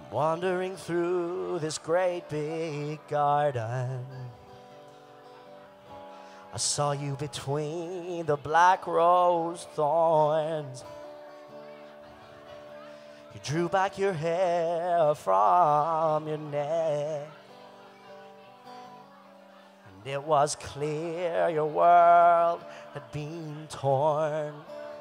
Wandering through this great big garden, I saw you between the black rose thorns. You drew back your hair from your neck, and it was clear your world had been torn.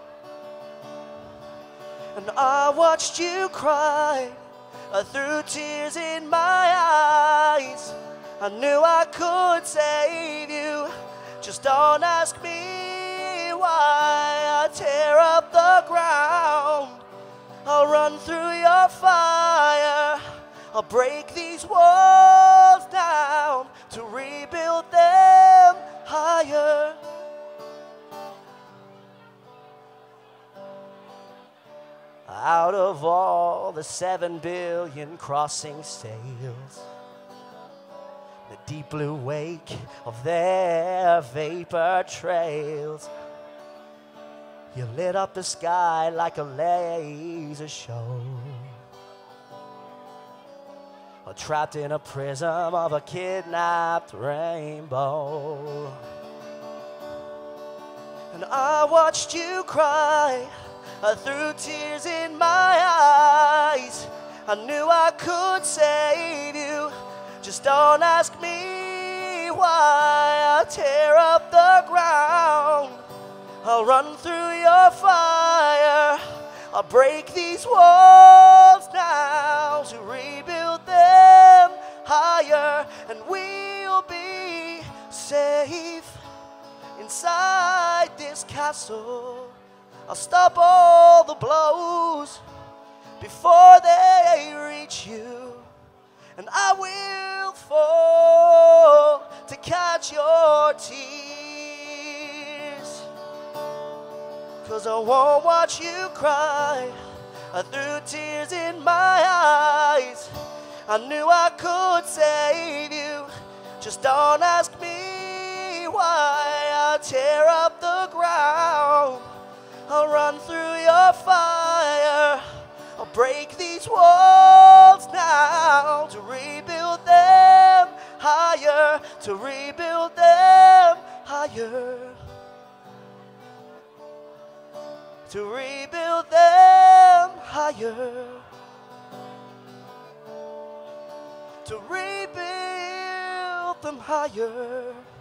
And I watched you cry through tears in my eyes. I knew I could save you, just don't ask me why. I tear up the ground, I'll run through your fire, I'll break these walls down to rebuild them higher. Out of all the 7 billion crossing sails, the deep blue wake of their vapor trails, you lit up the sky like a laser show, or trapped in a prism of a kidnapped rainbow. And I watched you cry through tears in my eyes. I knew I could save you, just don't ask me why. I'll tear up the ground, I'll run through your fire, I'll break these walls now to rebuild them higher. And we'll be safe inside this castle. I'll stop all the blows before they reach you, and I will fall to catch your tears. 'Cause I won't watch you cry through tears in my eyes. I knew I could save you, just don't ask me why. I'll tear up the ground, I'll run through your fire, I'll break these walls now to rebuild them higher, to rebuild them higher, to rebuild them higher, to rebuild them higher.